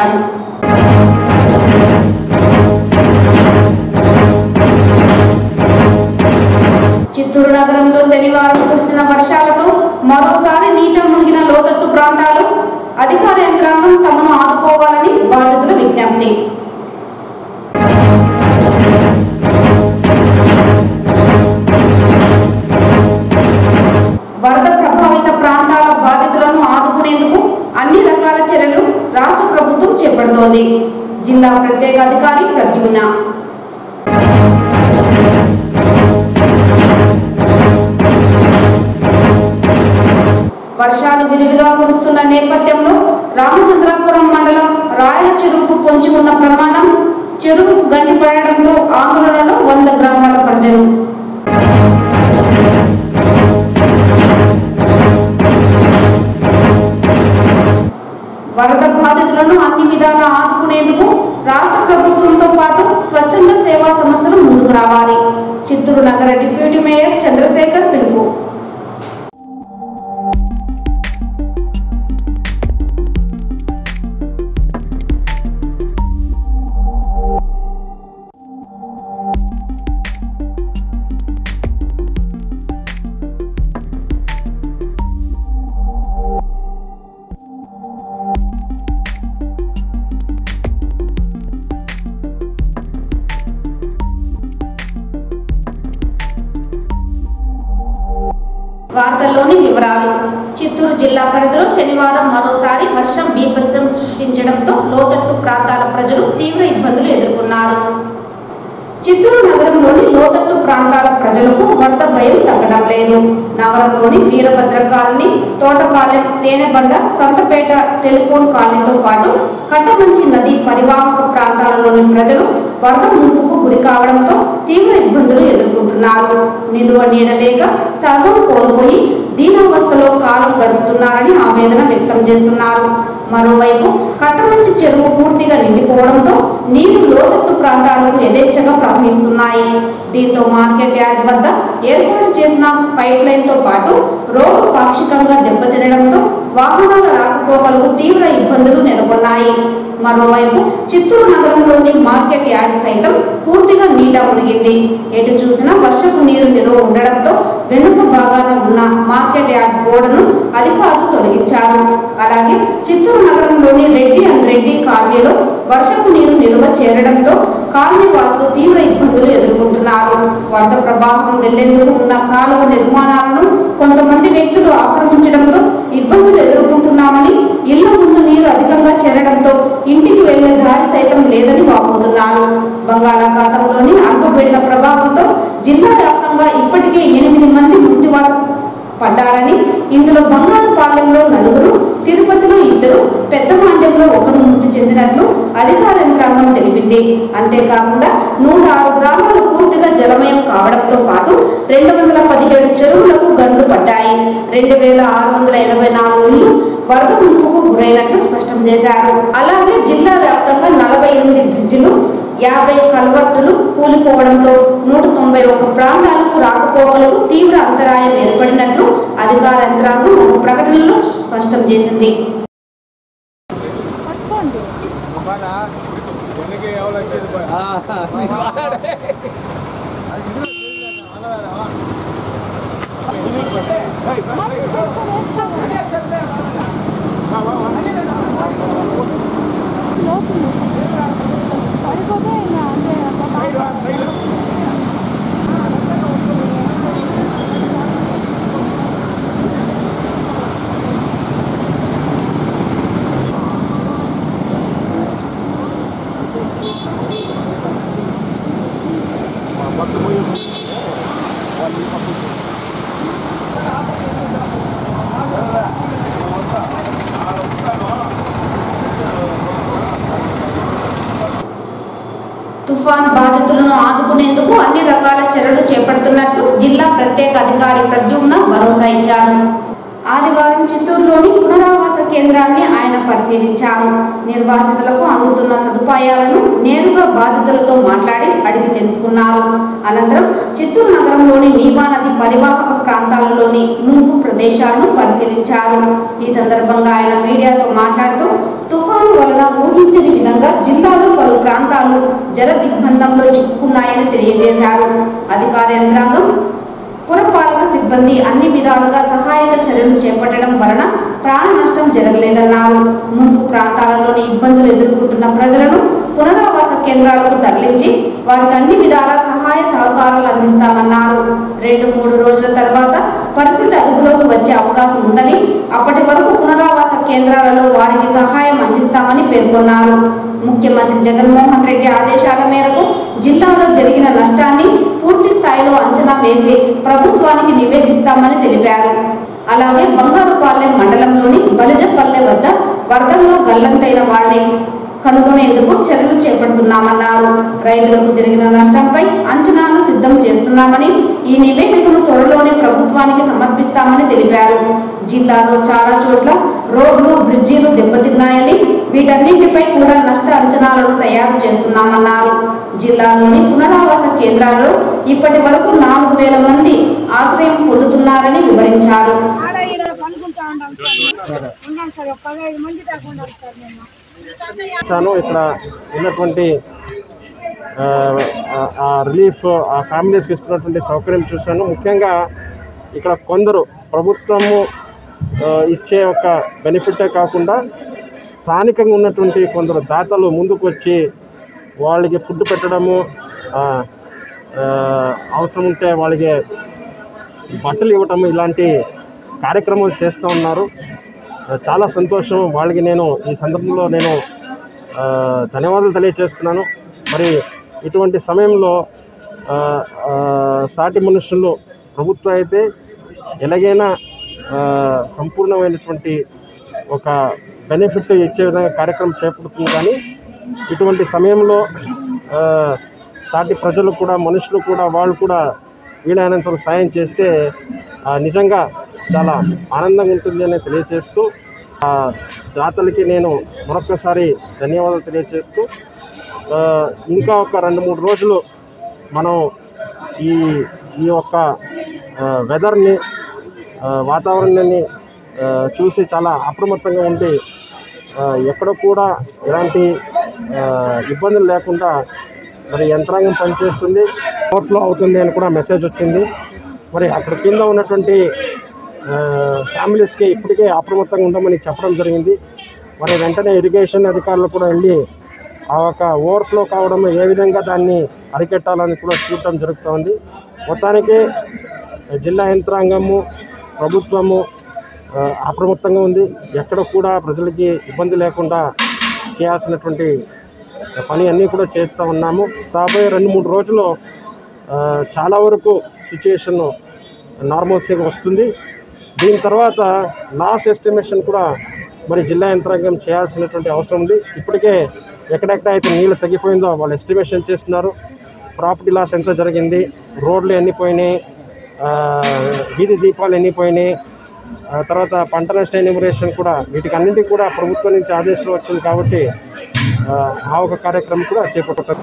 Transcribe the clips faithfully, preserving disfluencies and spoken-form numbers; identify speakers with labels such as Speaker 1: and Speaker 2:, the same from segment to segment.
Speaker 1: నిర్వహించారు. చిత్తూరు నగరంలో శనివారం కురిసిన వర్షాలతో మరోసారి నీట మునిగిన లోతట్టు ప్రాంతాలు. అధికార యంత్రాంగం తమను ఆదుకోవాలని బాధితుల విజ్ఞప్తి. వరద ప్రభావిత ప్రాంతాల బాధితులను ఆదుకునేందుకు అన్ని రకాల చర్యలు రాష్ట్ర ప్రభుత్వం చేపడుతోంది. జిల్లా ప్రత్యేక అధికారి ప్రద్యుమ్న. వర్షాలు విరివిగా కురుస్తున్న నేపథ్యంలో రామచంద్రాపురం మండలం రాయల చెరువుకు పొంచి ఉన్న ప్రమాదం. చెరువు గండిపడడంతో ఆందోళనలో వంద గ్రామాల ప్రజలు. వరద బాధితులను అన్ని విధాలా ఆదుకునేందుకు రాష్ట్ర ప్రభుత్వంతో పాటు స్వచ్ఛంద సేవా సంస్థలు ముందుకు రావాలి. చిత్తూరు నగర డిప్యూటీ మేయర్ చంద్రశేఖర్ పిలుపు. వార్తల్లోని వివరాలు. చిత్తూరు జిల్లా పరిధిలో శనివారం మరోసారి వర్షం బీభత్సం సృష్టించడంతో లోతట్టు ప్రాంతాల ప్రజలు తీవ్ర ఇబ్బందులు ఎదుర్కొన్నారు. చిత్తూరు నగరంలోని లోతట్టు ప్రాంతాల ప్రజలకు వరద భయం తగ్గడం లేదు. నగరంలోని వీరభద్ర కాలనీ, తోటపాలెం, తేనెబండ, సంతపేట టెలిఫోన్ కాలనీతో పాటు కట్టమంచి నది పరివాహక ప్రాంతాలలోని ప్రజలు వరద ముంపుకు గురి కావడంతో తీవ్ర ఇబ్బందులు ఎదుర్కొంటున్నారు. నిలువ నీడ లేక సర్వం కోల్పోయి దీనావస్థలో కాలం గడుపుతున్నారని ఆవేదన వ్యక్తం చేస్తున్నారు. మరోవైపు కట్టమంచి చెరువు పూర్తిగా నిండిపోవడంతో నీరు లోతట్టు ప్రాంతాలకు యథేచ్ఛగా ప్రవహిస్తున్నాయి. దీంతో మార్కెట్ యార్డ్ వద్ద ఏర్పాటు చేసిన పైప్ లైన్ తో పాటు రోడ్డు పాక్షికంగా దెబ్బతినడంతో వాహనాల రాకపోకలకు తీవ్ర ఇబ్బందులు నెలకొన్నాయి. మరోవైపు చిత్తూరు నగరంలోని మార్కెట్ యార్డ్ సైతం పూర్తిగా నీట మునిగింది. ఎటు చూసినా వర్షపు నీరు నిల్వ ఉండడంతో వెనుక భాగాన ఉన్న మార్కెట్ యార్డ్ గోడను అధికారులు తొలగించారు. అలాగే చిత్తూరు నగరంలోని రెడ్డి అండ్ రెడ్డి కాలనీలో వర్షపు నీరు నిల్వ చేరడంతో కాలనీ వాసులు తీవ్ర ఇబ్బందులు ఎదుర్కొంటున్నారు. వరద ప్రవాహం వెళ్లేందుకు ఉన్న కాలువ నిర్మాణాలను కొంతమంది వ్యక్తులు ఆక్రమించడంతో ఇబ్బందులు ఎదుర్కొంటున్నామని, ఇళ్ల ముందు నీరు అధికంగా చేరడంతో ఇంటికి వెళ్లే దారి సైతం లేదని వాపోతున్నారు. బంగాళాఖాతంలోని అల్పపీడన ప్రభావంతో జిల్లా వ్యాప్తంగా ఇప్పటికే ఎనిమిది మంది మృత్యువాత పడ్డారని, ఇందులో బంగాళపాలెంలో నలుగురు, తిరుపతిలో ఇద్దరు, పెద్దమాండ్యంలో ఒకరు మృతి చెందినట్లు అధికార యంత్రాంగం తెలిపింది. అంతేకాకుండా నూట ఆరు గ్రామాలు పూర్తిగా జలమయం కావడంతో పాటు రెండు వందల పదిహేడు చెరువులకు గండ్లు పడ్డాయి. రెండు వేల ఆరు వందల ఎనభై నాలుగు ఇళ్లు వరద ముంపుకు గురైనట్లు స్పష్టం చేశారు. అలాగే జిల్లా వ్యాప్తంగా నలభై ఎనిమిది బ్రిడ్జిలు, యాభై కల్వర్టులు కూలిపోవడంతో నూట తొంభై ఒక్క ప్రాంతాలకు రాకపోకలకు తీవ్ర అంతరాయం ఏర్పడినట్లు అధికార యంత్రాంగం ఒక ప్రకటనలో స్పష్టం చేసింది. తుఫాన్ బాధితులను ఆదుకునేందుకు అన్ని రకాల చర్యలు చేపడుతున్నట్లు జిల్లా ప్రత్యేక అధికారి ప్రద్యుమ్న భరోసా ఇచ్చారు. ఆదివారం చిత్తూరులోని పునరావాస కేంద్రాన్ని ఆయన పరిశీలించారు. నిర్వాసితులకు అందుతున్న సదుపాయాలను నేరుగా బాధితులతో మాట్లాడి అడిగి తెలుసుకున్నారు. అనంతరం చిత్తూరు నగరంలోని నీవా నది పరివాహక ప్రాంతాలలోని ముంపు ప్రదేశాలను పరిశీలించారు. ఈ సందర్భంగా ఆయన మీడియాతో మాట్లాడుతూ తుఫాను వలన ఊహించ ఊహించని విధంగా జిల్లాలో పలు ప్రాంతాలు జల దిగ్బంధంలో చిక్కుకున్నాయని తెలియజేశారు. అధికార యంత్రాంగం, పురపాలక సిబ్బంది అన్ని విధాలుగా సహాయక చర్యలు చేపట్టడం వలన ప్రాణ నష్టం జరగలేదన్నారు. ముంపు ప్రాంతాలలోని ఇబ్బందులు ఎదుర్కొంటున్న ప్రజలను పునరావాస కేంద్రాలకు తరలించి వారికి అన్ని విధాల సహాయ సహకారాలు అందిస్తామన్నారు. రెండు మూడు రోజుల తర్వాత పరిస్థితి అదుపులోకి వచ్చే అవకాశం ఉందని, అప్పటి వరకు పునరావాస కేంద్రాలలో వారికి సహాయం అందిస్తామని పేర్కొన్నారు. ముఖ్యమంత్రి జగన్మోహన్ రెడ్డి ఆదేశాల మేరకు జిల్లాలో జరిగిన నష్టాన్ని పూర్తి స్థాయిలో అంచనా వేసి ప్రభుత్వానికి నివేదిస్తామని తెలిపారు. అలాగే బంగారుపాలెం మండలంలోని బలిజపల్లె వద్ద వరదల్లో గల్లంతైన వారిని కనుగొనేందుకు చర్యలు చేపడుతున్నామన్నారు. రైతులకు జరిగిన నష్టంపై అంచనాలు సిద్ధం చేస్తున్నామని, ఈ నివేదికను త్వరలోనే ప్రభుత్వానికి సమర్పిస్తామని తెలిపారు. జిల్లాలో చాలా చోట్ల రోడ్లు, బ్రిడ్జీలు దెబ్బతిన్నాయని, వీటన్నింటిపై కూడా నష్ట అంచనాలను తయారు చేస్తున్నామన్నారు. జిల్లాలోని పునరావాస కేంద్రాల్లో ఇప్పటి వరకు నాలుగు వేల మంది ఆశ్రయం పొందుతున్నారని వివరించారు.
Speaker 2: ఇక్కడ ఉన్నటువంటి రిలీఫ్ ఆ ఫ్యామిలీస్కి ఇస్తున్నటువంటి సౌకర్యం చూశాను. ముఖ్యంగా ఇక్కడ కొందరు ప్రభుత్వము ఇచ్చే ఒక బెనిఫిటే కాకుండా స్థానికంగా ఉన్నటువంటి కొందరు దాతలు ముందుకు వచ్చి వాళ్ళకి ఫుడ్ పెట్టడము, అవసరం ఉంటే వాళ్ళకి బట్టలు ఇవ్వటము, ఇలాంటి కార్యక్రమాలు చేస్తూ ఉన్నారు. చాలా సంతోషం. వాళ్ళకి నేను ఈ సందర్భంలో నేను ధన్యవాదాలు తెలియజేస్తున్నాను. మరి ఇటువంటి సమయంలో సాటి మనుషులు ప్రభుత్వం అయితే ఎలాగైనా సంపూర్ణమైనటువంటి ఒక బెనిఫిట్ ఇచ్చే విధంగా కార్యక్రమం చేపడుతుంది. కానీ ఇటువంటి సమయంలో సాటి ప్రజలు కూడా, మనుషులు కూడా, వాళ్ళు కూడా వీలైనంత సాయం చేస్తే నిజంగా చాలా ఆనందంగా ఉంటుంది అని తెలియజేస్తూ, ఆ దాతలకి నేను మరొకసారి ధన్యవాదాలు తెలియజేస్తూ, ఇంకా ఒక రెండు మూడు రోజులు మనం ఈ ఈ యొక్క వెదర్ని, వాతావరణాన్ని చూసి చాలా అప్రమత్తంగా ఉండి ఎక్కడ కూడా ఎలాంటి ఇబ్బందులు లేకుండా మరి యంత్రాంగం పనిచేస్తుంది, ఓవర్ఫ్లో అవుతుంది అని కూడా మెసేజ్ వచ్చింది. మరి అక్కడ కింద ఉన్నటువంటి ఫ్యామిలీస్కి ఇప్పటికే అప్రమత్తంగా ఉండమని చెప్పడం జరిగింది. మరి వెంటనే ఇరిగేషన్ అధికారులు కూడా వెళ్ళి ఆ ఒక ఓవర్ఫ్లో కావడం ఏ విధంగా దాన్ని అరికెట్టాలని కూడా చూడటం జరుగుతుంది. మొత్తానికి జిల్లా యంత్రాంగము, ప్రభుత్వము అప్రమత్తంగా ఉంది. ఎక్కడ కూడా ప్రజలకి ఇబ్బంది లేకుండా చేయాల్సినటువంటి పని అన్నీ కూడా చేస్తూ ఉన్నాము. రాబోయే రెండు మూడు రోజులు చాలా వరకు సిచ్యుయేషన్ నార్మల్సీగా వస్తుంది. దీని తర్వాత లాస్ ఎస్టిమేషన్ కూడా మరి జిల్లా యంత్రాంగం చేయాల్సినటువంటి అవసరం ఉంది. ఇప్పటికే ఎక్కడెక్కడ అయితే నీళ్ళు తగ్గిపోయిందో వాళ్ళు ఎస్టిమేషన్ చేస్తున్నారు. ప్రాపర్టీ లాస్ ఎంత జరిగింది, రోడ్లు ఎన్ని పోయినాయి, వీధి దీపాలు ఎన్ని పోయినాయి, తర్వాత పంట నష్ట ఎన్యూమరేషన్ కూడా, వీటికి అన్నింటికి కూడా ప్రభుత్వం నుంచి ఆదేశాలు వచ్చింది. కాబట్టి ఆ ఒక కార్యక్రమం కూడా చేపట్టారు.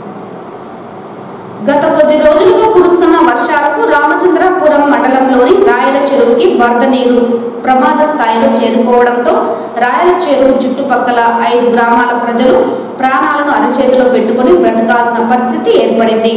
Speaker 1: గత కొద్ది రోజులుగా కురుస్తున్న వర్షాలకు రామచంద్రపురం మండలంలోని రాయల చెరువుకి వరద నీరు ప్రమాద స్థాయిలో చేరుకోవడంతో రాయల చెరువు చుట్టుపక్కల ఐదు గ్రామాల ప్రజలు ప్రాణాలను అరచేతిలో పెట్టుకుని బ్రతకాల్సిన పరిస్థితి ఏర్పడింది.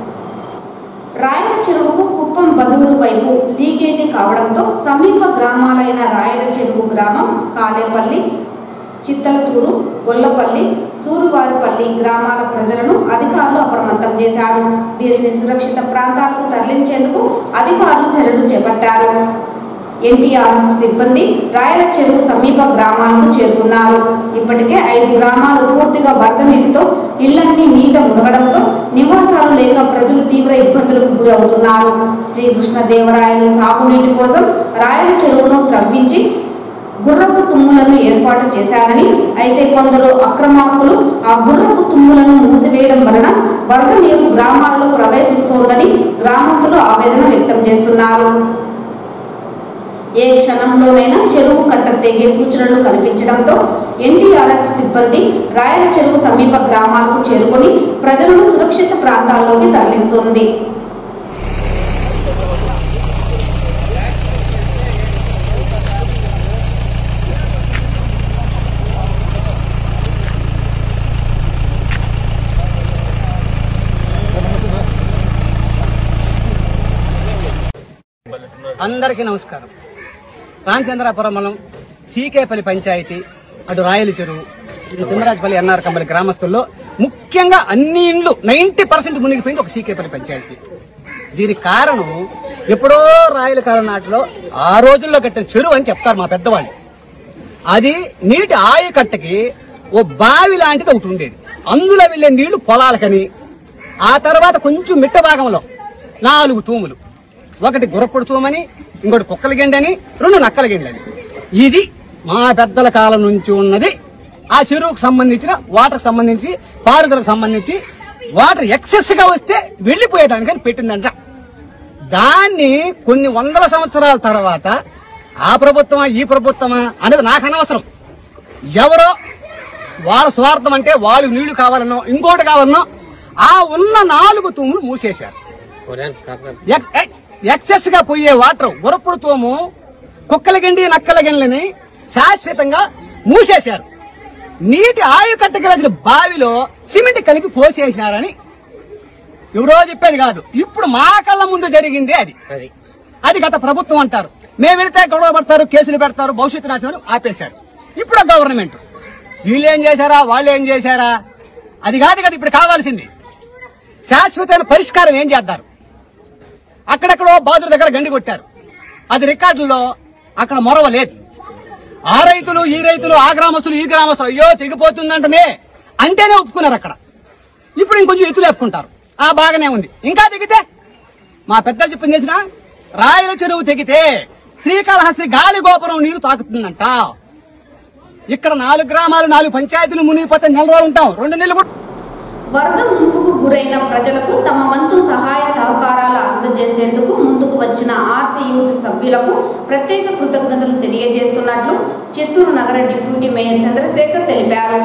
Speaker 1: రాయల చెరువుకు కుప్పం బదూరు వైపు లీకేజీ కావడంతో సమీప గ్రామాలైన రాయల చెరువు గ్రామం, కాలేపల్లి, చిత్తలతూరు, గొల్లపల్లి, సూరువారిపల్లి గ్రామాల ప్రజలను అధికారులు అప్రమత్తం చేశారు. వీరిని సురక్షిత ప్రాంతాలకు తరలించేందుకు అధికారులు చర్యలు చేపట్టారు. ఎన్టీఆర్ సిబ్బంది రాయల చెరువు సమీప గ్రామాలకు చేరుకున్నారు. ఇప్పటికే ఐదు గ్రామాలు పూర్తిగా వరద నీటితో ఇళ్లన్నీ నీట మునగడంతో నివాసాలు లేక ప్రజలు తీవ్ర ఇబ్బందులకు గురి అవుతున్నారు. శ్రీకృష్ణదేవరాయలు సాగునీటి కోసం రాయల చెరువును త్రవ్వించి గుర్రపు తుమ్ములను ఏర్పాటు చేశారని, అయితే కొందరు అక్రమార్కులు ఆ గుర్రపు తుమ్ములను మూసివేయడం వలన వరద నీరు గ్రామాలలో ప్రవేశిస్తోందని గ్రామస్తులు ఆవేదన వ్యక్తం చేస్తున్నారు. ఏ క్షణంలోనైనా చెరువు కట్ట తెగే సూచనలు కనిపించడంతో ఎన్డీఆర్ఎఫ్ సిబ్బంది రాయల చెరువు సమీప గ్రామాలకు చేరుకొని ప్రజలను సురక్షిత ప్రాంతాల్లోకి తరలిస్తోంది.
Speaker 3: అందరికీ నమస్కారం. రామచంద్రాపురం మండలం సీకేపల్లి పంచాయతీ అటు రాయల చెరువు ఇటు తిమ్మరాజపల్లి ఎన్ఆర్ కంపల్లి గ్రామస్తుల్లో ముఖ్యంగా అన్ని ఇండ్లు నైంటీ పర్సెంట్ మునిగిపోయింది ఒక సీకేపల్లి పంచాయతీ. దీనికి కారణం ఎప్పుడో రాయల కాలం నాటిలో ఆ రోజుల్లో కట్టిన చెరువు అని చెప్తారు మా పెద్దవాళ్ళు. అది నీటి ఆయకట్టకి ఓ బావి లాంటిది ఒకటి ఉండేది. అందులో వెళ్లే నీళ్లు పొలాలకని, ఆ తర్వాత కొంచెం మిట్ట భాగంలో నాలుగు తూములు, ఒకటి గుర్రపుడు తూమని, ఇంకోటి కుక్కల గిండని, రెండు నక్కల గిండని. ఇది మా పెద్దల కాలం నుంచి ఉన్నది. ఆ చెరువుకు సంబంధించిన వాటర్కి సంబంధించి పారుదలకు సంబంధించి వాటర్ ఎక్సెస్ గా వస్తే వెళ్లిపోయేదానికని పెట్టిందంట. దాన్ని కొన్ని వందల సంవత్సరాల తర్వాత ఆ ప్రభుత్వమా ఈ ప్రభుత్వమా అనేది నాకు అనవసరం. ఎవరో వాళ్ళ స్వార్థం అంటే వాళ్ళు నీళ్లు కావాలనో ఇంకోటి కావాలనో ఆ ఉన్న నాలుగు తూములు మూసేశారు. ఎక్సెస్ గా పోయే వాటర్ గురపుడు తూము, కుక్కల గిండి, నక్కల గిండ్లని శాశ్వతంగా మూసేశారు. నీటి ఆయుకట్టగలిసిన బావిలో సిమెంట్ కలిపి పోసేసినారని ఎవరో చెప్పేది కాదు, ఇప్పుడు మా కళ్ళ ముందు జరిగింది అది. అది గత ప్రభుత్వం అంటారు. మేము వెళితే గొడవ పడతారు, కేసులు పెడతారు, భవిష్యత్తు నాశనం ఆపేశారు. ఇప్పుడు గవర్నమెంట్ వీళ్ళు ఏం చేశారా వాళ్ళు ఏం చేశారా అది కాదు కదా ఇప్పుడు కావాల్సింది. శాశ్వతమైన పరిష్కారం ఏం చేస్తారు? అక్కడెక్కడో బాదుల దగ్గర గండి కొట్టారు, అది రికార్డుల్లో అక్కడ మొరవ లేదు. ఆ రైతులు ఈ రైతులు ఆ గ్రామస్తులు ఈ గ్రామస్తులు అయ్యో తెగిపోతుందంటనే అంటేనే ఒప్పుకున్నారు అక్కడ. ఇప్పుడు ఇంకొంచెం ఎత్తులు వేపుకుంటారు, ఆ బాగానే ఉంది. ఇంకా తెగితే మా పెద్దలు చెప్పింది చేసిన రాయల చెరువు తెగితే శ్రీకాళహస్తి గాలి గోపురం నీళ్లు తాకుతుందంట. ఇక్కడ నాలుగు గ్రామాలు నాలుగు పంచాయతీలు మునిగిపోతే నెల రోజులు ఉంటాం, రెండు నెలలు.
Speaker 1: వరద ముంపుకు గురైన ప్రజలకు తమ వంతు సహాయ సహకారాలు అందజేసేందుకు ముందుకు వచ్చిన ఆర్సీ యూత్ సభ్యులకు ప్రత్యేక కృతజ్ఞతలు తెలియజేస్తున్నట్లు చిత్తూరు నగర డిప్యూటీ మేయర్ చంద్రశేఖర్ తెలిపారు.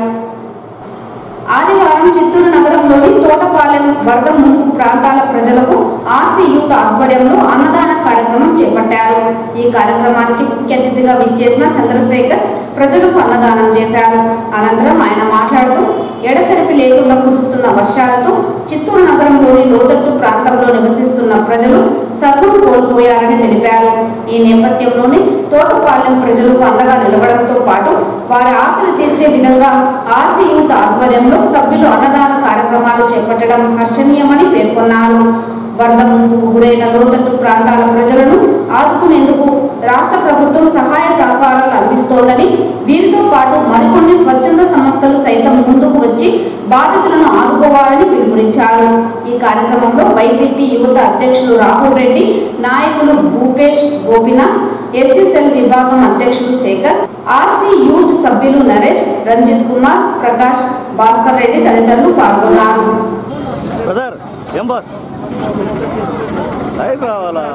Speaker 1: ఆదివారం చిత్తూరు నగరంలోని తోటపాలెం వరద ముంపు ప్రాంతాల ప్రజలకు ఆర్సీ యూత్ ఆధ్వర్యంలో అన్నదాన కార్యక్రమం చేపట్టారు. ఈ కార్యక్రమానికి ముఖ్య అతిథిగా విచ్చేసిన చంద్రశేఖర్ ప్రజలకు అన్నదానం చేశారు. అనంతరం ఆయన మాట్లాడుతూ ఎడతెరిపి లేకుండా కురుస్తున్న వర్షాలతో చిత్తూరు నగరంలోని లోతట్టు ప్రాంతంలో నివసిస్తున్న ప్రజలు సర్వం కోల్పోయారని తెలిపారు. ఈ నేపథ్యంలోనే తోటపాలెం ప్రజలకు అండగా నిలవడంతో పాటు వారి ఆకలి తీర్చే విధంగా ఆర్సీ యూత్ ఆధ్వర్యంలో సభ్యులు అన్నదాన కార్యక్రమాలు చేపట్టడం హర్షణీయమని పేర్కొన్నారు. వరద ముంపుకు గురైన లోతట్టు ప్రాంతాల ప్రజలను ఆదుకునేందుకు రాష్ట్ర ప్రభుత్వం సహాయ సహకారాలు అందిస్తోందని, వీరితో పాటు మరికొన్ని స్వచ్ఛంద సంస్థలు సైతం ముందుకు వచ్చి బాధితులను ఆదుకోవాలని పిలుపునిచ్చారు. ఈ కార్యక్రమంలో వైసీపీ యువత అధ్యక్షులు రాహుల్ రెడ్డి, నాయకులు భూపేష్, గోపినాథ్, ఎస్సీసెల్ విభాగం అధ్యక్షులు శేఖర్, ఆర్సీ యూత్ సభ్యులు నరేష్, రంజిత్ కుమార్, ప్రకాష్, భాస్కర్ రెడ్డి తదితరులు పాల్గొన్నారు.
Speaker 4: సైడ్ రావాలా?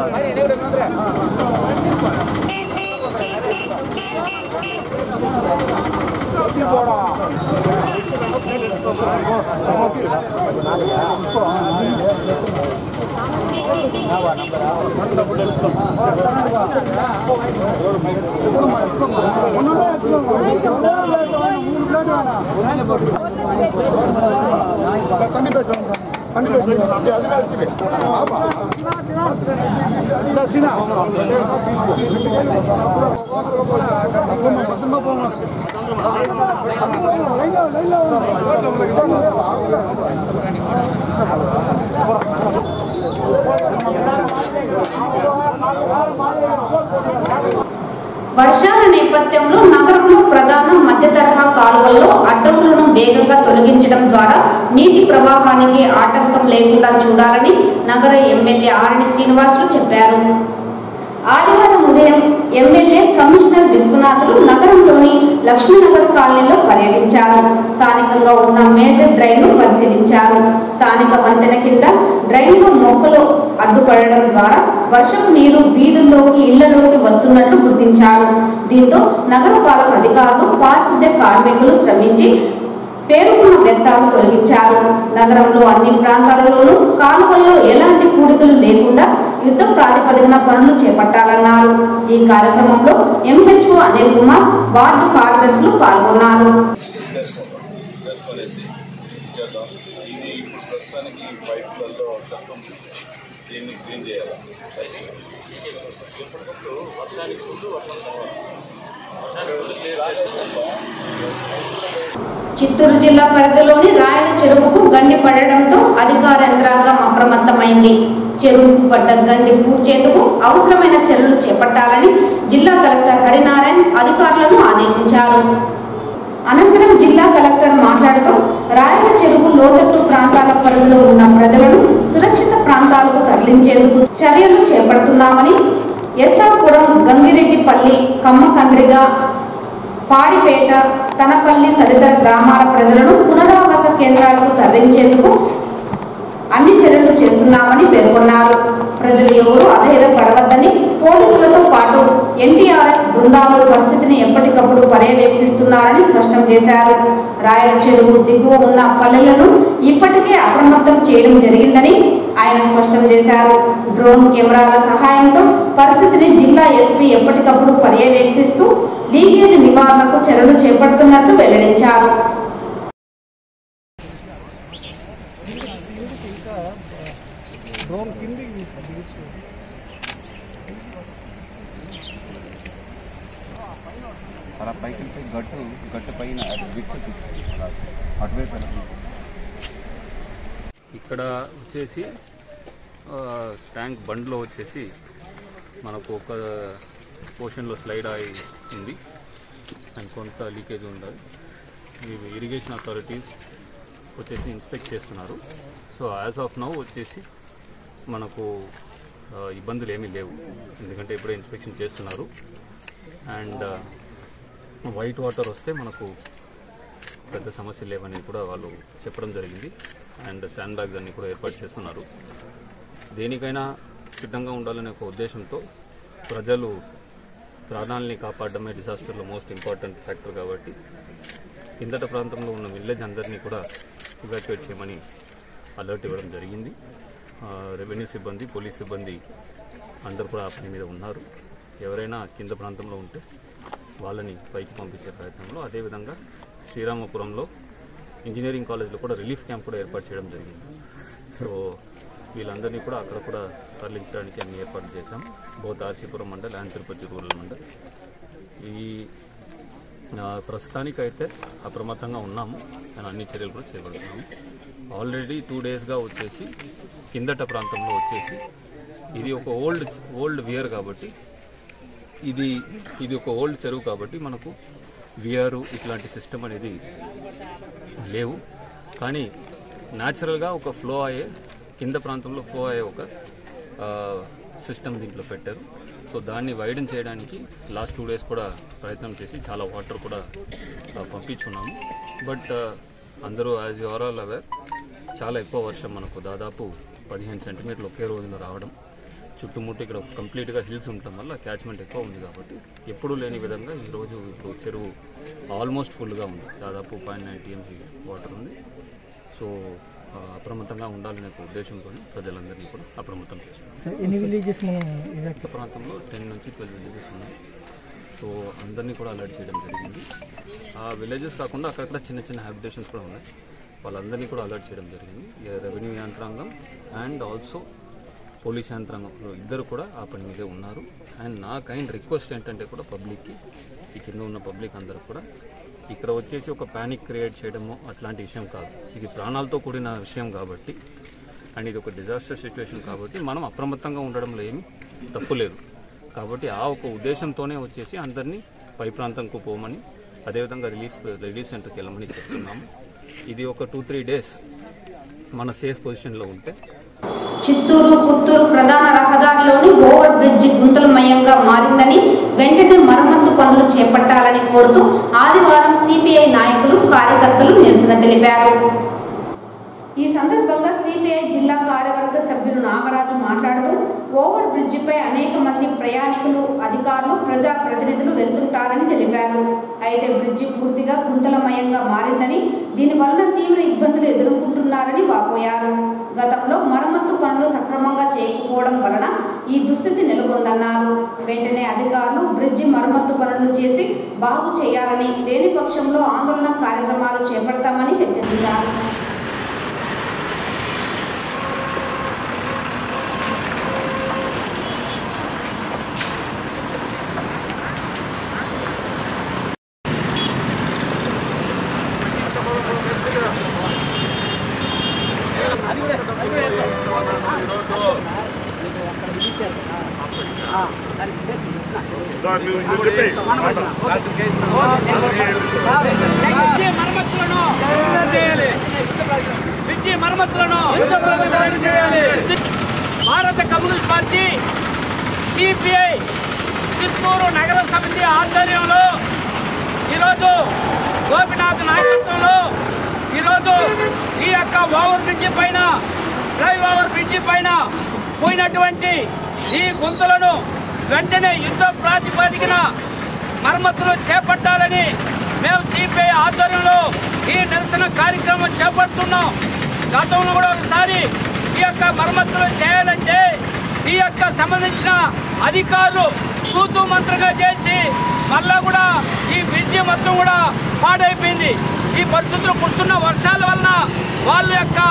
Speaker 1: వర్షాల నేపథ్యంలో నగరంలో ప్రధాన మధ్య తరహా కాలువల్లో అడ్డంకులను వేగంగా తొలగించడం ద్వారా నీటి ప్రవాహానికి ఆటంకం లేకుండా చూడాలని నగర ఎమ్మెల్యే ఆరణి శ్రీనివాసులు చెప్పారు. ఆదివారం ఉదయం ఎమ్మెల్యే కమిషనర్ విశ్వనాథులు నగరంలోని లక్ష్మీనగర్ కాలనీలో పర్యటించారు. స్థానికంగా ఉన్న మేజర్ డ్రైన్ ను పరిశీలించారు. స్థానిక వంతెన కింద డ్రైన్ లో మొక్కలు అడ్డుపడడం ద్వారా వర్షపు నీరు వీధుల్లోకి ఇళ్లలోకి వస్తున్నట్లు గుర్తించారు. దీంతో నగరపాలక అధికారులు, పారిశుద్ధ్య కార్మికులు శ్రమించి పేరుకున్న వ్యర్థాలు తొలగించారు. నగరంలో అన్ని ప్రాంతాలలోనూ కాలువల్లో ఎలాంటి పూడికలు లేకుండా యుద్ధ ప్రాతిపదికన పనులు చేపట్టాలన్నారు. ఈ కార్యక్రమంలో ఎంహెచ్ఓ అనిల్ కుమార్, వార్డు కార్యదర్శులు పాల్గొన్నారు.
Speaker 4: దీన్ని క్లీన్ చేయాలి. ఎప్పటికప్పుడు వర్షానికి ముందు వర్షం తర్వాత వర్షానికి ముందు క్లియర్ చేస్తే
Speaker 1: చిత్తూరు జిల్లా పరిధిలోని రాయల చెరువుకు గండి పడడంతో అధికార యంత్రాంగం అప్రమత్తమైంది. చెరువుకు పడ్డ గండి పూడ్చేందుకు అవసరమైన చర్యలు చేపట్టాలని జిల్లా కలెక్టర్ హరినారాయణ్ అధికారులను ఆదేశించారు. అనంతరం జిల్లా కలెక్టర్ మాట్లాడుతూ రాయల చెరువు లోతట్టు ప్రాంతాల పరిధిలో ఉన్న ప్రజలను సురక్షిత ప్రాంతాలకు తరలించేందుకు చర్యలు చేపడుతున్నామని, ఎస్ఆర్పురం, గంగిరెడ్డిపల్లి, కమ్మకండ్రిగ, పాడిపేట, తనపల్లి తదితర గ్రామాల ప్రజలను పునరావాస కేంద్రాలకు తరలించేందుకు అన్ని చర్యలు చేస్తున్నామని పేర్కొన్నారు. ప్రజలు ఎవరూ అధైర్యపడవద్దని, పోలీసులతో పాటు ఎన్డీఆర్ఎఫ్ బృందాలు పరిస్థితిని ఎప్పటికప్పుడు పర్యవేక్షిస్తున్నారని స్పష్టం చేశారు. రాయల చెరువు దిగువ ఉన్న పల్లెలను ఇప్పటికే అప్రమత్తం చేయడం జరిగిందని ఆయన స్పష్టం చేశారు. డ్రోన్ కెమెరాల సహాయంతో పరిస్థితిని జిల్లా ఎస్పీ ఎప్పటికప్పుడు పర్యవేక్షిస్తూ లీకేజ్ నివారణకు చర్యలు చేపడుతున్నట్లు వెల్లడించారు.
Speaker 5: అలా పైకి గట్టు గట్టు పైన అటువైపు
Speaker 4: ఇక్కడ వచ్చేసి ట్యాంక్ బండ్లో వచ్చేసి మనకు ఒక పోర్షన్లో స్లైడ్ అయింది అండ్ కొంత లీకేజ్ ఉండాలి. ఈ ఇరిగేషన్ అథారిటీస్ వచ్చేసి ఇన్స్పెక్ట్ చేస్తున్నారు. సో యాజ్ ఆఫ్ నౌ వచ్చేసి మనకు ఇబ్బందులు ఏమీ లేవు, ఎందుకంటే ఇప్పుడే ఇన్స్పెక్షన్ చేస్తున్నారు. అండ్ వైట్ వాటర్ వస్తే మనకు పెద్ద సమస్యలు లేవని కూడా వాళ్ళు చెప్పడం జరిగింది. అండ్ శాండ్ బ్యాగ్స్ అన్నీ కూడా ఏర్పాటు చేస్తున్నారు. దేనికైనా సిద్ధంగా ఉండాలనే ఒక ఉద్దేశంతో ప్రజలు ప్రాణాలని కాపాడడమే డిజాస్టర్లో మోస్ట్ ఇంపార్టెంట్ ఫ్యాక్టర్ కాబట్టి కిందట ప్రాంతంలో ఉన్న విలేజ్ అందరినీ కూడా ఇవాక్యుయేట్ చేయమని అలర్ట్ ఇవ్వడం జరిగింది. రెవెన్యూ సిబ్బంది, పోలీస్ సిబ్బంది అందరూ కూడా ఆ పని మీద ఉన్నారు. ఎవరైనా కింద ప్రాంతంలో ఉంటే వాళ్ళని పైకి పంపించే ప్రయత్నంలో, అదేవిధంగా శ్రీరామపురంలో ఇంజనీరింగ్ కాలేజ్లో కూడా రిలీఫ్ క్యాంప్ కూడా ఏర్పాటు చేయడం జరిగింది. సో వీళ్ళందరినీ కూడా అక్కడ కూడా తరలించడానికి అన్ని ఏర్పాటు చేశాం, both RCPuram mandal and Tirupati rural mandal. ఈ ప్రస్తుతానికైతే అప్రమత్తంగా ఉన్నాము అని అన్ని చర్యలు కూడా చేపడుతున్నాము. ఆల్రెడీ టూ డేస్గా వచ్చేసి కిందట ప్రాంతంలో వచ్చేసి ఇది ఒక ఓల్డ్ ఓల్డ్ వియర్ కాబట్టి ఇది ఇది ఒక ఓల్డ్ చెరువు కాబట్టి మనకు వియరు ఇట్లాంటి సిస్టమ్ అనేది లేవు. కానీ న్యాచురల్గా ఒక ఫ్లో అయ్యే కింద ప్రాంతంలో ఫ్లో అయ్యే ఒక సిస్టమ్ దీంట్లో పెట్టారు. సో దాన్ని వైడెన్ చేయడానికి లాస్ట్ టూ డేస్ కూడా ప్రయత్నం చేసి చాలా వాటర్ కూడా పంపించున్నాము. బట్ అందరూ as you are all aware చాలా ఎక్కువ వర్షం మనకు దాదాపు పదిహేను సెంటీమీటర్లు ఒకే రోజున రావడం, చుట్టుముట్టు ఇక్కడ కంప్లీట్గా హిల్స్ ఉండటం వల్ల క్యాచ్మెంట్ ఎక్కువ ఉంది కాబట్టి ఎప్పుడూ లేని విధంగా ఈరోజు ఇప్పుడు చెరువు ఆల్మోస్ట్ ఫుల్గా ఉంది, దాదాపు పాయింట్ నైన్ టీఎంసీ వాటర్ ఉంది. సో అప్రమత్తంగా ఉండాలనే ఉద్దేశంతో ప్రజలందరినీ కూడా అప్రమత్తం చేస్తాం.
Speaker 6: ఎన్ని విలేజెస్ మనం
Speaker 4: ప్రాంతంలో టెన్ నుంచి ట్వెల్వ్ విలేజెస్ ఉన్నాయి. సో అందరినీ కూడా అలర్ట్ చేయడం జరిగింది. ఆ విలేజెస్ కాకుండా అక్కడక్కడ చిన్న చిన్న హ్యాబిటేషన్స్ కూడా ఉన్నాయి, వాళ్ళందరినీ కూడా అలర్ట్ చేయడం జరిగింది. రెవెన్యూ యంత్రాంగం అండ్ ఆల్సో పోలీస్ యంత్రాంగం ఇద్దరు కూడా ఆ పని మీదే ఉన్నారు. అండ్ నా కైండ్ రిక్వెస్ట్ ఏంటంటే కూడా పబ్లిక్కి, ఈ కింద ఉన్న పబ్లిక్ అందరూ కూడా ఇక్కడ వచ్చేసి ఒక ప్యానిక్ క్రియేట్ చేయడము అట్లాంటి విషయం కాదు. ఇది ప్రాణాలతో కూడిన విషయం కాబట్టి అండ్ ఇది ఒక డిజాస్టర్ సిచ్యువేషన్ కాబట్టి మనం అప్రమత్తంగా ఉండడంలో ఏమీ తప్పు లేదు. కాబట్టి ఆ ఒక ఉద్దేశంతోనే వచ్చేసి అందరినీ పై ప్రాంతంకు పోమని, అదేవిధంగా రిలీఫ్ రిలీఫ్ సెంటర్కి వెళ్ళమని చెప్తున్నాము. ఇది ఒక టూ త్రీ డేస్ మన సేఫ్ పొజిషన్లో ఉంటే.
Speaker 1: చిత్తూరు పుత్తూరు ప్రధాన రహదారిలోని ఓవర్ బ్రిడ్జ్ గుంతలమయంగా మారిందని, వెంటనే మరమ్మతు పనులు చేపట్టాలని కోరుతూ ఆదివారం సిపిఐ నాయకులు, కార్యకర్తలు నిరసన తెలిపారు. ఈ సందర్భంగా సిపిఐ జిల్లా కార్యవర్గ సభ్యులు నాగరాజు మాట్లాడుతూ ఓవర్ బ్రిడ్జిపై అనేక మంది ప్రయాణికులు, అధికారులు, ప్రజా ప్రతినిధులు వెళ్తుంటారని తెలిపారు. అయితే బ్రిడ్జి పూర్తిగా గుంతలమయంగా మారిందని, దీనివల్ల తీవ్ర ఇబ్బందులు ఎదుర్కొంటున్నారని వాపోయారు. గతంలో మరమ్మతు పనులు సక్రమంగా చేయకపోవడం వలన ఈ దుస్థితి నెలకొందన్నారు. వెంటనే అధికారులు బ్రిడ్జి మరమ్మతు పనులు చేసి బాగు చేయాలని, లేని పక్షంలో ఆందోళన కార్యక్రమాలు చేపడతామని హెచ్చరించారు.
Speaker 6: భారత కమ్యూనిస్ట్ పార్టీ సిపిఐ చిత్తూరు నగర సమితి ఆధ్వర్యంలో ఈరోజు గోపినాథ్ నాయకత్వంలో ఈరోజు ఈ యొక్క ఓవర్ బ్రిడ్జి పైన ఫ్లైఓవర్ బ్రిడ్జి పైన పోయినటువంటి ఈ గుంతలను వెంటనే యుద్ధ ప్రాతిపదికన మరమ్మతులు చేపట్టాలని మేము సిపిఐ ఆధ్వర్యంలో ఈ నిరసన కార్యక్రమం చేపడుతున్నాం. గతంలో కూడా ఒకసారి ఈ యొక్క మరమ్మతులు చేయాలంటే ఈ యొక్క సంబంధించిన అధికారులు తూతూ మంత్రంగా చేసి మళ్ళా కూడా ఈ బ్రిడ్జి మొత్తం కూడా పాడైపోయింది. ఈ పరిస్థితులు కురుస్తున్న వర్షాల వలన వాళ్ళ యొక్క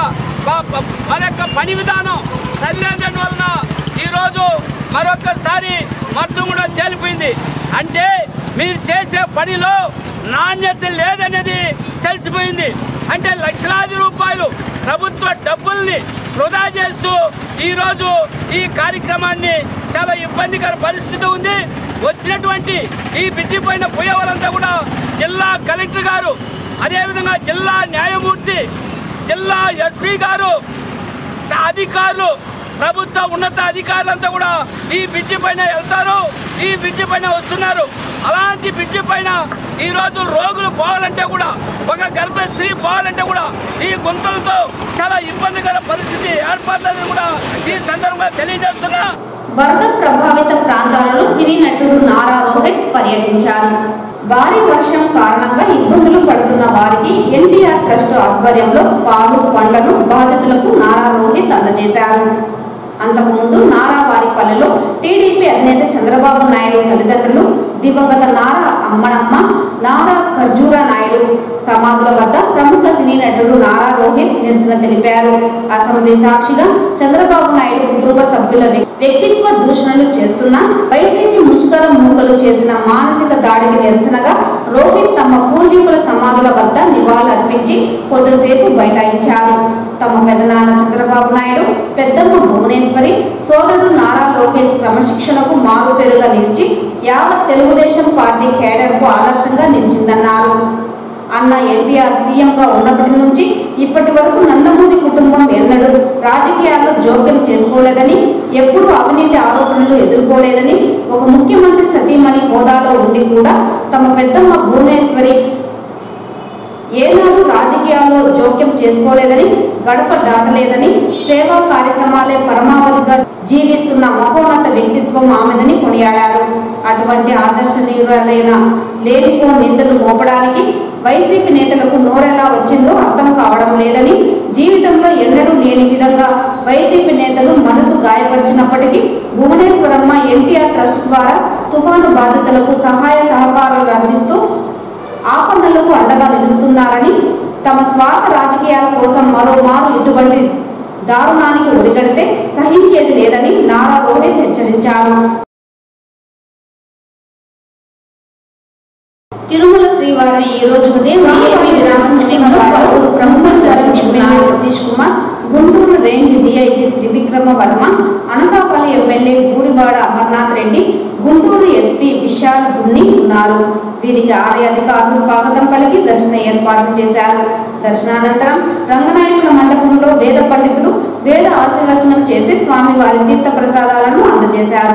Speaker 6: వాళ్ళ యొక్క పని విధానం సరిలేదని వలన ఈరోజు మరొకసారి మొత్తం కూడా తేలిపోయింది. అంటే మీరు చేసే పనిలో నాణ్యత లేదనేది తెలిసిపోయింది. అంటే లక్షలాది రూపాయలు ప్రభుత్వ డబ్బుల్ని వృధా చేస్తూ ఈరోజు ఈ కార్యక్రమాన్ని చాలా ఇబ్బందికర పరిస్థితి ఉంది. వచ్చినటువంటి ఈ బ్రిడ్జి పైన పోయే వాళ్ళంతా కూడా జిల్లా కలెక్టర్ గారు, అదేవిధంగా జిల్లా న్యాయమూర్తి, జిల్లా ఎస్పీ గారు, అధికారులు, ప్రభుత్వ ఉన్నత అధికారులంతా కూడా ఈ బ్రిడ్జి పైన వెళ్తారు, ఈ బ్రిడ్జి పైన వస్తున్నారు. అలాంటి బ్రిడ్జి పైన ఈ రోజు రోగులు పోవాలంటే కూడా, ఒక గర్భ స్త్రీ పోవాలంటే కూడా ఈ గుంతలతో చాలా ఇబ్బందికర పరిస్థితి ఏర్పడుతుందని కూడా ఈ సందర్భంగా తెలియజేస్తున్నా.
Speaker 1: వరద ప్రభావిత ప్రాంతాలలో సినీ నటుడు నారా రోహిత్ పర్యటించారు. భారీ వర్షం కారణంగా ఇబ్బందులు పడుతున్న వారికి ఎన్టీఆర్ ట్రస్ట్ ఆధ్వర్యంలో పాలు పండ్లను బాధితులకు నారా రోహిత్ అందజేశారు. అంతకుముందు నారావారిపల్లెలో టీడీపీ అధినేత చంద్రబాబు నాయుడు తల్లిదండ్రులు దివంగత నారా అమ్మనమ్మ, నారా ఖర్జూరా నాయుడు సమాధుల వద్ద ప్రముఖ సినీ నటుడు నారా రోహిత్ నిరసన తెలిపారు. అసెంబ్లీ సాక్షిగా చంద్రబాబు నాయుడు కుటుంబ సభ్యుల వ్యక్తిత్వ దూషణలు చేస్తున్న వైసీపీ ముష్కర మూకలు చేసిన మానసిక దాడికి నిరసనగా రోహిత్ తమ పూర్వీకుల సమాధుల వద్ద నివాళులర్పించి కొద్దిసేపు బైఠాయించారు. తమ పెదనాన్న చంద్రబాబు నాయుడు, పెద్దమ్మ భువనేశ్వరి, సోదరుడు నారా లోకేష్ క్రమశిక్షణకు మారుపేరుగా నిలిచి యావత్ తెలుగుదేశం పార్టీ కేడర్కు ఆదర్శంగా నిలిచిందన్నారు. అన్న ఎన్టీఆర్ సీఎంగా ఉన్నప్పటి నుంచి ఇప్పటి వరకు నందమూరి కుటుంబం ఎన్నడూ రాజకీయాల్లో జోక్యం చేసుకోలేదని, ఎప్పుడూ అవినీతి ఆరోపణలు ఎదుర్కోలేదని, ఒక ముఖ్యమంత్రి సతీమణి హోదాలో ఉండి కూడా తమ పెద్దమ్మ భువనేశ్వరి ఏనాడు రాజకీయాల్లో జోక్యం చేసుకోలేదని, గడప దాటలేదని, సేవా కార్యక్రమాలే పరమావధిగా జీవిస్తున్న మహోన్నత వ్యక్తిత్వం ఆమెదని కొనియాడారు. అటువంటి ఆదర్శనీయురాలైన లేనిపో నిందలు మోపడానికి వైసీపీ నేతలకు నోరెలా వచ్చిందో అర్థం కావడం లేదని, జీవితంలో ఎన్నడూ లేని విధంగా వైసీపీ నేతలు మనసు గాయపరిచినప్పటికీ భువనేశ్వరమ్మ ఎన్టీఆర్ ట్రస్ట్ ద్వారా తుఫాను బాధితులకు సహాయ సహకారాలు అందిస్తూ ఆపన్నలకు అండగా నిలుస్తున్నారని, తమ స్వార్థ రాజకీయాల కోసం మరోమారు ఇటువంటి దారుణానికి ఒడిగడితే సహించేది లేదని నారా రోహిత్ హెచ్చరించారు. తిరుమల శ్రీవారిని ఈ రోజు ఉదయం పలువురు ప్రముఖులు దర్శించుకున్నారు. Satish Kumar, Guntur range DIG Trivikrama Varma, Anakapalli MLA Gudivada Amarnath Reddy, Guntur SP Vishal Gunni ఉన్నారు. వీరికి ఆలయ అధికారులు స్వాగతం పలికి దర్శన ఏర్పాట్లు చేశారు. దర్శనానంతరం రంగనాయకుల మండపంలో వేద పండితులు వేద ఆశీర్వచనం చేసి స్వామివారి తీర్థ ప్రసాదాలను అందజేశారు.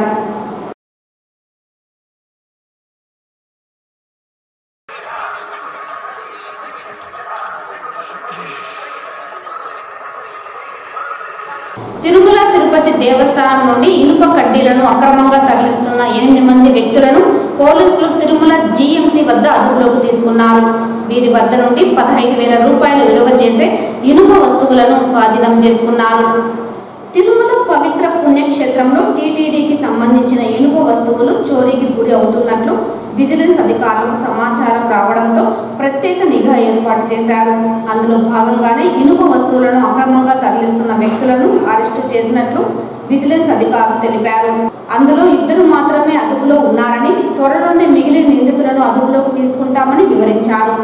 Speaker 1: తిరుమల తిరుపతి దేవస్థానం నుండి ఇనుప కడ్డీలను అక్రమంగా తరలిస్తున్న ఎనిమిది మంది వ్యక్తులను పోలీసులు తిరుమల జీఎంసీ వద్ద అదుపులోకి తీసుకున్నారు. వీరి వద్ద నుండి పదహైదు వేల రూపాయలు విలువ చేసే ఇనుప వస్తువులను స్వాధీనం చేసుకున్నారు. తిరుమల పవిత్ర పుణ్యక్షేత్రంలో టీటీడీకి సంబంధించిన ఇనుప వస్తువులు చోరీకి గురి అవుతున్నట్లు విజిలెన్స్ అధికారులకు సమాచారం రావడంతో ప్రత్యేక నిఘా ఏర్పాటు చేశారు. అందులో భాగంగానే ఇనుప వస్తువులను అక్రమంగా తరలిస్తున్న వ్యక్తులను అరెస్టు చేసినట్లు విజిలెన్స్ అధికారులు తెలిపారు. అందులో ఇద్దరు మాత్రమే అదుపులో ఉన్నారని, త్వరలోనే మిగిలిన నిందితులను అదుపులోకి తీసుకుంటామని వివరించారు.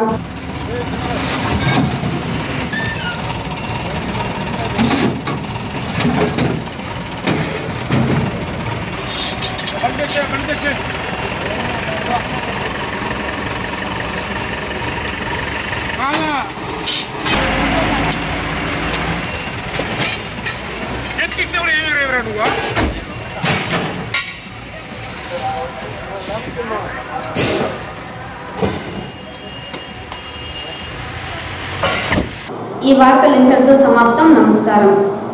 Speaker 7: Come
Speaker 1: ఈ వార్తలు ఇంతటితో సమాప్తం. నమస్కారం.